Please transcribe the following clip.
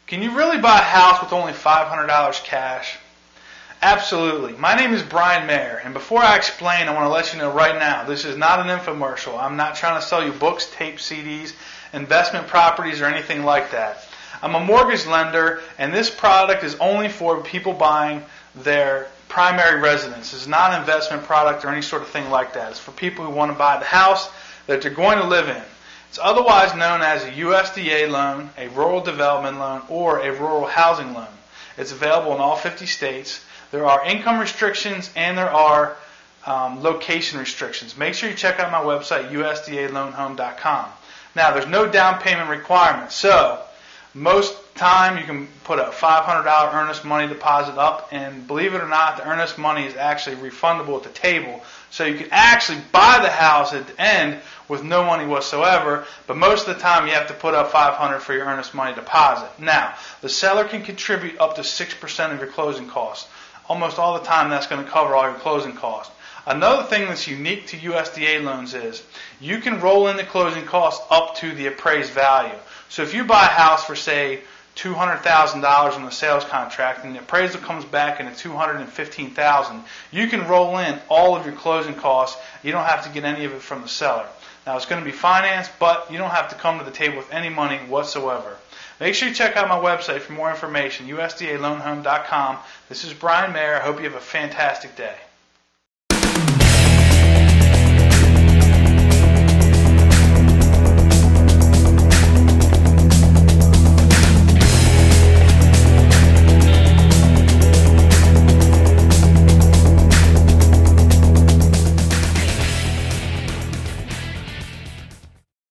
Can you really buy a house with only $500 cash? Absolutely. My name is Brian Mayer, and before I explain, I want to let you know right now, this is not an infomercial. I'm not trying to sell you books, tapes, CDs, investment properties, or anything like that. I'm a mortgage lender, and this product is only for people buying their primary residence. It's not an investment product or any sort of thing like that. It's for people who want to buy the house that they're going to live in. It's otherwise known as a USDA loan, a rural development loan, or a rural housing loan. It's available in all 50 states. There are income restrictions and there are location restrictions. Make sure you check out my website, USDALoanHome.com. Now, there's no down payment requirement, so most time you can put a $500 earnest money deposit up, and believe it or not, the earnest money is actually refundable at the table. So you can actually buy the house at the end with no money whatsoever, but most of the time you have to put up $500 for your earnest money deposit. Now, the seller can contribute up to 6% of your closing costs. Almost all the time that's going to cover all your closing costs. Another thing that's unique to USDA loans is you can roll in the closing costs up to the appraised value. So if you buy a house for, say, $200,000 on the sales contract and the appraisal comes back in at $215,000, you can roll in all of your closing costs. You don't have to get any of it from the seller. Now, it's going to be financed, but you don't have to come to the table with any money whatsoever. Make sure you check out my website for more information, USDALoanHome.com. This is Brian Mayer. I hope you have a fantastic day.